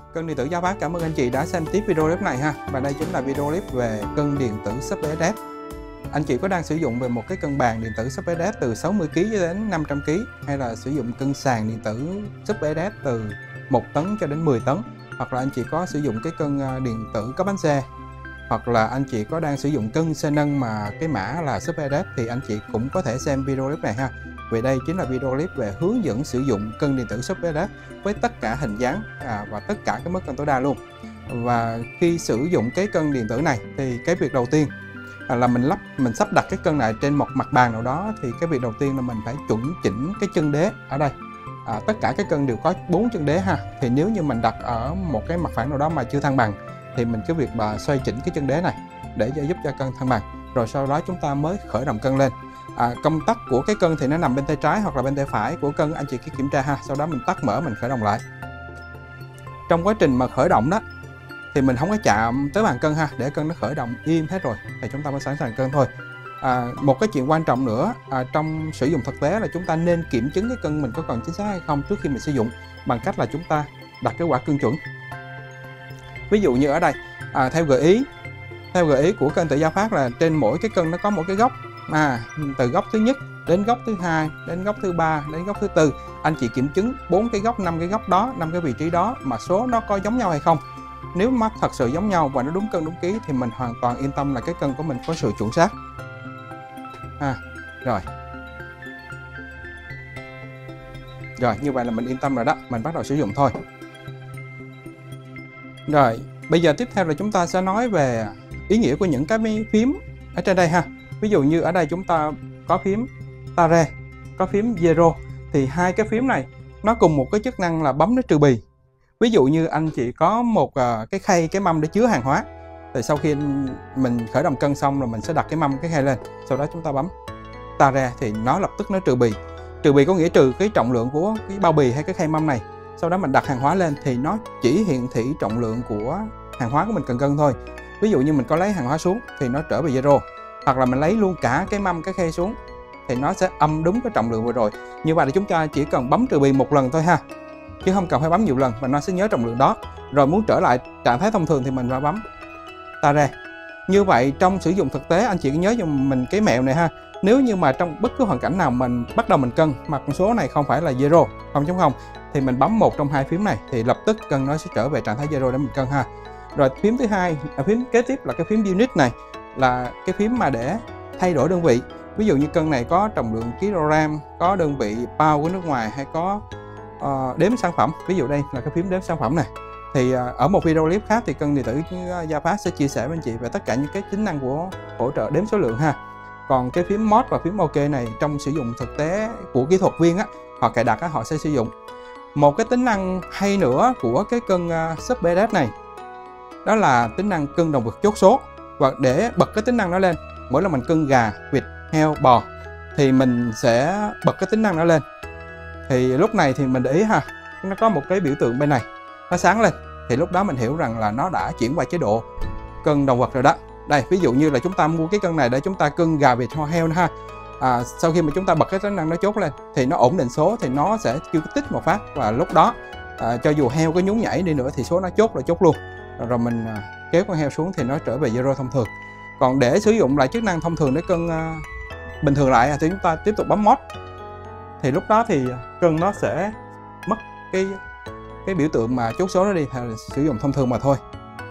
Cân điện tử Giao Phát cảm ơn anh chị đã xem tiếp video clip này ha. Và đây chính là video clip về cân điện tử Sub ESS. Anh chị có đang sử dụng về một cái cân bàn điện tử Sub ESS từ 60 kg cho đến 500 kg, hay là sử dụng cân sàn điện tử Sub ESS từ 1 tấn cho đến 10 tấn, hoặc là anh chị có sử dụng cái cân điện tử có bánh xe, hoặc là anh chị có đang sử dụng cân xe nâng mà cái mã là Sub ESS, thì anh chị cũng có thể xem video clip này ha. Vì đây chính là video clip về hướng dẫn sử dụng cân điện tử Sub ESS với tất cả hình dáng và tất cả cái mức cân tối đa luôn. Và khi sử dụng cái cân điện tử này thì cái việc đầu tiên là mình sắp đặt cái cân này trên một mặt bàn nào đó, thì cái việc đầu tiên là mình phải chuẩn chỉnh cái chân đế ở đây. Tất cả cái cân đều có 4 chân đế ha. Thì nếu như mình đặt ở một cái mặt phẳng nào đó mà chưa thăng bằng thì mình cứ việc xoay chỉnh cái chân đế này để giúp cho cân thăng bằng, rồi sau đó chúng ta mới khởi động cân lên. Công tắc của cái cân thì nó nằm bên tay trái hoặc là bên tay phải của cân, anh chị cứ kiểm tra ha. Sau đó mình tắt mở, mình khởi động lại. Trong quá trình mà khởi động đó thì mình không có chạm tới bàn cân ha, để cân nó khởi động im hết rồi thì chúng ta mới sẵn sàng cân thôi. Một cái chuyện quan trọng nữa trong sử dụng thực tế là chúng ta nên kiểm chứng cái cân mình có còn chính xác hay không trước khi mình sử dụng, bằng cách là chúng ta đặt cái quả cân chuẩn. Ví dụ như ở đây theo gợi ý của cân tự Giao Phát là trên mỗi cái cân nó có một cái góc, từ góc thứ nhất đến góc thứ hai đến góc thứ ba đến góc thứ tư. Anh chị kiểm chứng 4 cái góc, 5 cái góc đó, 5 cái vị trí đó mà số nó có giống nhau hay không. Nếu mắt thật sự giống nhau và nó đúng cân đúng ký thì mình hoàn toàn yên tâm là cái cân của mình có sự chuẩn xác. Rồi như vậy là mình yên tâm rồi đó, mình bắt đầu sử dụng thôi. Rồi bây giờ tiếp theo là chúng ta sẽ nói về ý nghĩa của những cái phím ở trên đây ha. Ví dụ như ở đây chúng ta có phím Tare, có phím Zero, thì hai cái phím này nó cùng một cái chức năng là bấm để trừ bì. Ví dụ như anh chị có một cái khay, cái mâm để chứa hàng hóa, thì sau khi mình khởi động cân xong rồi mình sẽ đặt cái mâm, cái khay lên, sau đó chúng ta bấm Tare thì nó lập tức nó trừ bì. Trừ bì có nghĩa trừ cái trọng lượng của cái bao bì hay cái khay mâm này. Sau đó mình đặt hàng hóa lên thì nó chỉ hiển thị trọng lượng của hàng hóa của mình cần cân thôi. Ví dụ như mình có lấy hàng hóa xuống thì nó trở về zero, hoặc là mình lấy luôn cả cái mâm, cái khay xuống thì nó sẽ âm đúng cái trọng lượng vừa rồi. Như vậy thì chúng ta chỉ cần bấm trừ bì một lần thôi ha, chứ không cần phải bấm nhiều lần, và nó sẽ nhớ trọng lượng đó. Rồi muốn trở lại trạng thái thông thường thì mình phải bấm Tare. Như vậy trong sử dụng thực tế anh chị nhớ giùm mình cái mẹo này ha. Nếu như mà trong bất cứ hoàn cảnh nào mình bắt đầu mình cân mà con số này không phải là 0.0 thì mình bấm một trong hai phím này thì lập tức cân nó sẽ trở về trạng thái 0 để mình cân ha. Rồi phím thứ hai, phím kế tiếp là cái phím unit này, là cái phím mà để thay đổi đơn vị. Ví dụ như cân này có trọng lượng kg, có đơn vị pound của nước ngoài, hay có đếm sản phẩm. Ví dụ đây là cái phím đếm sản phẩm này. Thì ở một video clip khác thì cân điện tử Giao Phát sẽ chia sẻ với anh chị về tất cả những cái tính năng của hỗ trợ đếm số lượng ha. Còn cái phím mod và phím OK này trong sử dụng thực tế của kỹ thuật viên họ cài đặt họ sẽ sử dụng. Một cái tính năng hay nữa của cái cân Sub ESS này đó là tính năng cân động vật chốt số. Và để bật cái tính năng đó lên, mỗi lần mình cân gà, vịt, heo, bò thì mình sẽ bật cái tính năng đó lên. Thì lúc này thì mình để ý ha, nó có một cái biểu tượng bên này nó sáng lên, thì lúc đó mình hiểu rằng là nó đã chuyển qua chế độ cân động vật rồi đó. Đây, ví dụ như là chúng ta mua cái cân này để chúng ta cân gà, vịt, heo ha. Sau khi mà chúng ta bật cái tính năng nó chốt lên thì nó ổn định số, thì nó sẽ kêu tích một phát, và lúc đó cho dù heo có nhún nhảy đi nữa thì số nó chốt là chốt luôn. Rồi mình kéo con heo xuống thì nó trở về zero thông thường. Còn để sử dụng lại chức năng thông thường để cân bình thường lại thì chúng ta tiếp tục bấm mod. Thì lúc đó thì cân nó sẽ mất cái biểu tượng mà chốt số nó đi, hay là sử dụng thông thường mà thôi.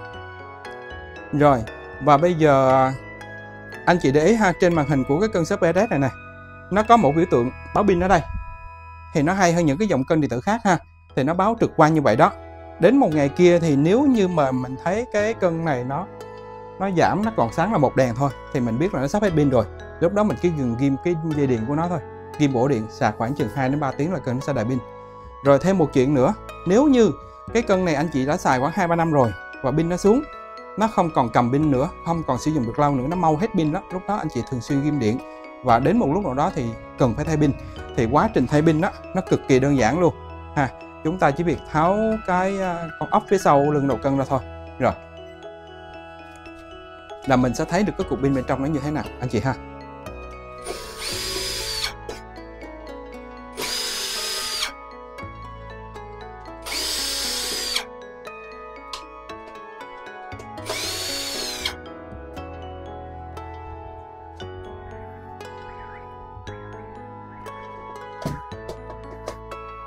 Rồi, và bây giờ anh chị để ý ha, trên màn hình của cái cân Sub ESS này nó có một biểu tượng báo pin ở đây. Thì nó hay hơn những cái dòng cân điện tử khác ha. Thì nó báo trực quan như vậy đó. Đến một ngày kia thì nếu như mà mình thấy cái cân này nó giảm, nó còn sáng là một đèn thôi, thì mình biết là nó sắp hết pin rồi. Lúc đó mình cứ ghim cái dây điện của nó thôi, ghim ổ điện, sạc khoảng chừng 2 đến 3 tiếng là cân nó sẽ đầy pin. Rồi thêm một chuyện nữa, nếu như cái cân này anh chị đã xài khoảng 2-3 năm rồi và pin nó xuống, nó không còn cầm pin nữa, không còn sử dụng được lâu nữa, nó mau hết pin đó, lúc đó anh chị thường xuyên ghim điện, và đến một lúc nào đó thì cần phải thay pin. Thì quá trình thay pin đó nó cực kỳ đơn giản luôn ha. Chúng ta chỉ việc tháo cái con ốc phía sau lưng đầu cân ra thôi, rồi là mình sẽ thấy được cái cục pin bên trong nó như thế nào anh chị ha.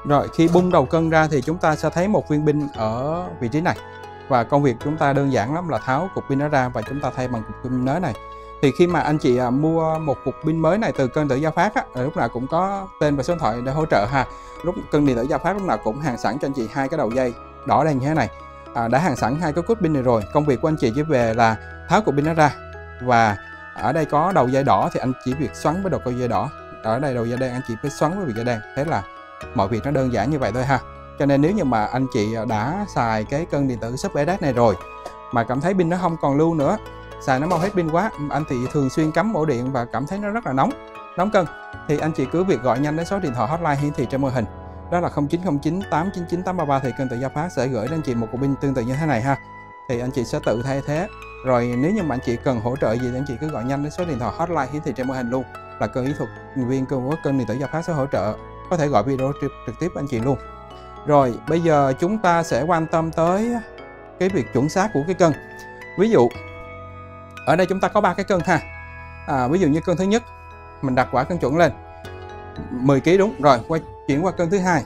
Rồi khi bung đầu cân ra thì chúng ta sẽ thấy một viên pin ở vị trí này. Và công việc chúng ta đơn giản lắm là tháo cục pin nó ra và chúng ta thay bằng cục pin mới này. Thì khi mà anh chị mua một cục pin mới này từ Cân Điện Tử Gia Phát á, lúc nào cũng có tên và số điện thoại để hỗ trợ ha. Cân Điện Tử Gia Phát lúc nào cũng hàng sẵn cho anh chị hai cái đầu dây đỏ đen như thế này. Đã hàng sẵn hai cái cốt pin này rồi. Công việc của anh chị chỉ về là tháo cục pin nó ra, và ở đây có đầu dây đỏ thì anh chỉ việc xoắn với đầu dây đỏ. Ở đây đầu dây đen anh chị phải xoắn với dây đen. Thế là mọi việc nó đơn giản như vậy thôi ha. Cho nên nếu như mà anh chị đã xài cái cân điện tử Super EDAC này rồi mà cảm thấy pin nó không còn lưu nữa, xài nó mau hết pin quá, anh chị thường xuyên cắm ổ điện và cảm thấy nó rất là nóng cân, thì anh chị cứ việc gọi nhanh đến số điện thoại hotline hiển thị trên màn hình, đó là 0909 899 833, thì Cân Điện Tử Gia Phát sẽ gửi đến anh chị một cục pin tương tự như thế này ha. Thì anh chị sẽ tự thay thế. Rồi nếu như mà anh chị cần hỗ trợ gì thì anh chị cứ gọi nhanh đến số điện thoại hotline hiển thị trên màn hình luôn, là kỹ thuật viên của Cân Điện Tử Gia Phát sẽ hỗ trợ, có thể gọi video trực tiếp anh chị luôn. Rồi bây giờ chúng ta sẽ quan tâm tới cái việc chuẩn xác của cái cân. Ví dụ ở đây chúng ta có 3 cái cân ha. Ví dụ như cân thứ nhất mình đặt quả cân chuẩn lên 10 kg đúng rồi, chuyển qua cân thứ hai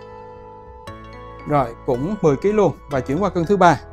rồi cũng 10 kg luôn, và chuyển qua cân thứ ba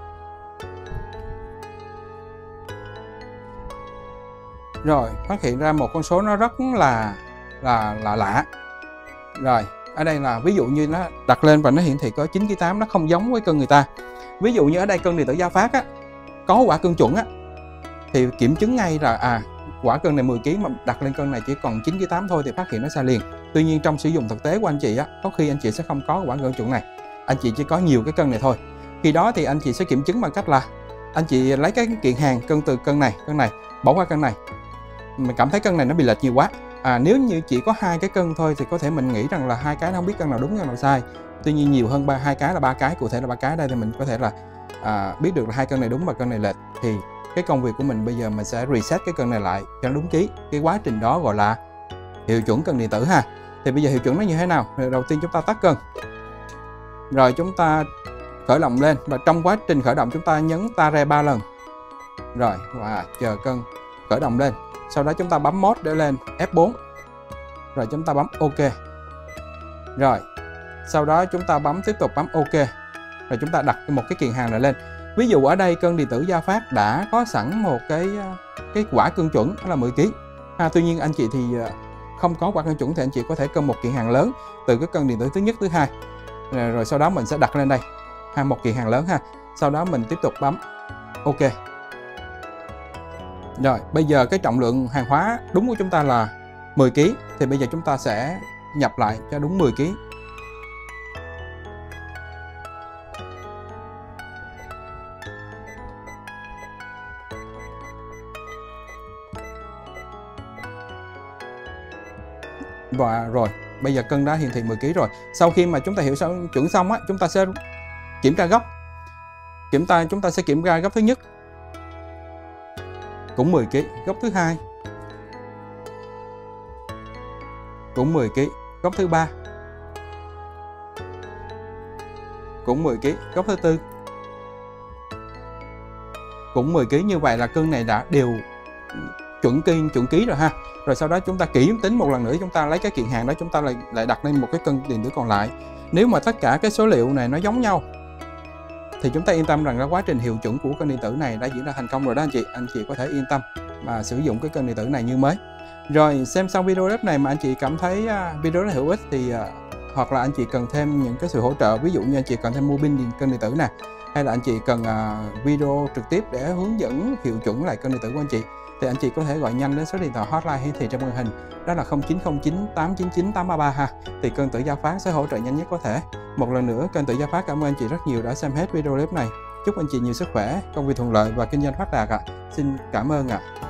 rồi phát hiện ra một con số nó rất là lạ. Rồi ở đây là ví dụ như nó đặt lên và nó hiển thị có 9,8 kg, nó không giống với cân người ta. Ví dụ như ở đây Cân Điện Tử Gia Phát á, có quả cân chuẩn á, thì kiểm chứng ngay là quả cân này 10 kg mà đặt lên cân này chỉ còn 9,8 kg thôi thì phát hiện nó sai liền. Tuy nhiên trong sử dụng thực tế của anh chị á, có khi anh chị sẽ không có quả cân chuẩn này, anh chị chỉ có nhiều cái cân này thôi. Khi đó thì anh chị sẽ kiểm chứng bằng cách là anh chị lấy cái kiện hàng cân từ cân này bỏ qua cân này, mình cảm thấy cân này nó bị lệch nhiều quá. Nếu như chỉ có hai cái cân thôi thì có thể mình nghĩ rằng là hai cái nó không biết cân nào đúng cân nào sai. Tuy nhiên nhiều hơn hai cái là 3 cái, cụ thể là 3 cái đây thì mình có thể là biết được là hai cân này đúng và cân này lệch. Thì cái công việc của mình bây giờ mình sẽ reset cái cân này lại cho nó đúng ký. Cái quá trình đó gọi là hiệu chuẩn cân điện tử ha. Thì bây giờ hiệu chuẩn nó như thế nào? Đầu tiên chúng ta tắt cân, rồi chúng ta khởi động lên, và trong quá trình khởi động chúng ta nhấn ta re 3 lần rồi và chờ cân khởi động lên. Sau đó chúng ta bấm mode để lên F4, rồi chúng ta bấm OK. Rồi sau đó chúng ta tiếp tục bấm OK, rồi chúng ta đặt một cái kiện hàng này lên. Ví dụ ở đây Cân Điện Tử Gia Phát đã có sẵn một cái quả cân chuẩn, đó là 10 kg. Tuy nhiên anh chị thì không có quả cân chuẩn thì anh chị có thể cân một kiện hàng lớn từ cái cân điện tử thứ nhất, thứ hai, rồi sau đó mình sẽ đặt lên đây một kiện hàng lớn ha. Sau đó mình tiếp tục bấm OK. Rồi bây giờ cái trọng lượng hàng hóa đúng của chúng ta là 10 kg, thì bây giờ chúng ta sẽ nhập lại cho đúng 10 kg. Và rồi bây giờ cân đã hiển thị 10 kg rồi. Sau khi mà chúng ta hiểu chuẩn xong á, chúng ta sẽ kiểm tra góc. Chúng ta sẽ kiểm tra góc thứ nhất cũng 10 kg, góc thứ hai cũng 10 kg, góc thứ ba cũng 10 kg, góc thứ tư cũng 10 kg. Như vậy là cân này đã đều chuẩn ký rồi ha. Rồi sau đó chúng ta kiểm tính một lần nữa, chúng ta lấy cái kiện hàng đó chúng ta lại đặt lên một cái cân điện tử còn lại. Nếu mà tất cả cái số liệu này nó giống nhau thì chúng ta yên tâm rằng là quá trình hiệu chuẩn của cân điện tử này đã diễn ra thành công rồi đó anh chị. Anh chị có thể yên tâm mà sử dụng cái cân điện tử này như mới. Rồi xem xong video clip này mà anh chị cảm thấy video rất hữu ích thì hoặc là anh chị cần thêm những cái sự hỗ trợ, ví dụ như anh chị cần thêm mua pin cân điện tử nè, hay là anh chị cần video trực tiếp để hướng dẫn hiệu chuẩn lại cân điện tử của anh chị, thì anh chị có thể gọi nhanh đến số điện thoại hotline hiển thị trên màn hình, đó là 0909 899 833 ha. Thì Cân Điện Tử Gia Phát sẽ hỗ trợ nhanh nhất có thể. Một lần nữa, Cân Điện Tử Gia Phát cảm ơn anh chị rất nhiều đã xem hết video clip này. Chúc anh chị nhiều sức khỏe, công việc thuận lợi và kinh doanh phát đạt ạ. Xin cảm ơn ạ.